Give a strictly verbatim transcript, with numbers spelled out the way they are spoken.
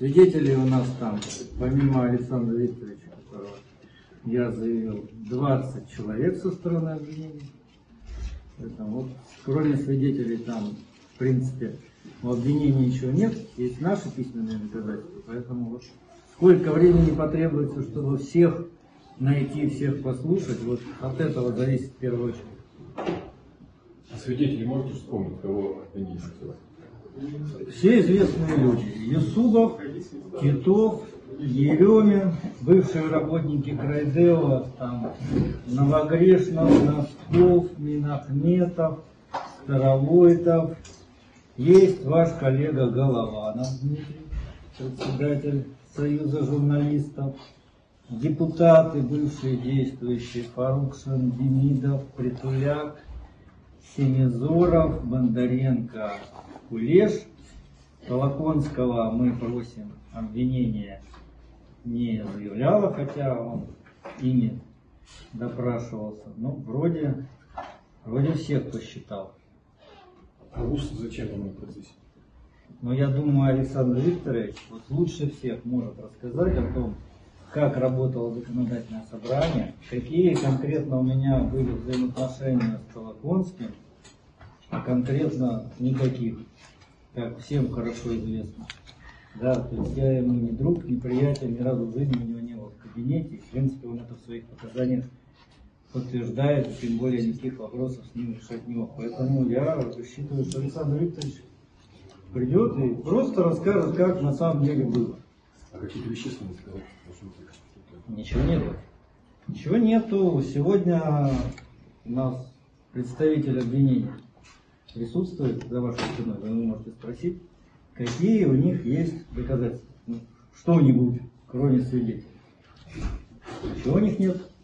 Свидетелей у нас там, помимо Александра Викторовича, которого я заявил, двадцать человек со стороны обвинения. Поэтому вот, кроме свидетелей там, в принципе, у обвинения ничего нет, есть наши письменные доказательства. Поэтому вот сколько времени потребуется, чтобы всех найти, всех послушать, вот от этого зависит в первую очередь. А свидетели можете вспомнить, кого обвинили? Все известные люди. Юсупов, Титов, Еремин, бывшие работники Крайдева, там, Новогрешнов, Носков, Минахметов, Старовойтов. Есть ваш коллега Голованов Дмитрий, председатель Союза журналистов. Депутаты, бывшие действующие, Фарукшин, Демидов, Притуляк, Семизоров, Бондаренко, Кулеш. Толоконского мы просим обвинения не заявляла, хотя он ими допрашивался. Ну, вроде, вроде всех посчитал. А ВУЗ зачем ему в процессе? Но я думаю, Александр Викторович вот лучше всех может рассказать о том, как работало законодательное собрание, какие конкретно у меня были взаимоотношения с Толоконским, а конкретно никаких, как всем хорошо известно. Да, то есть я ему не друг, не приятель, ни разу в жизни у него не было в кабинете, и в принципе он это в своих показаниях подтверждает, тем более никаких вопросов с ним решать не мог. Поэтому я рассчитываю, что Александр Викторович придет и просто расскажет, как на самом деле было. А какие-то вещественные сказать? Ничего нету. Ничего нету. Сегодня у нас представитель обвинения присутствует за вашей спиной. Вы можете спросить, какие у них есть доказательства. Ну, что-нибудь, кроме свидетелей. Ничего у них нет.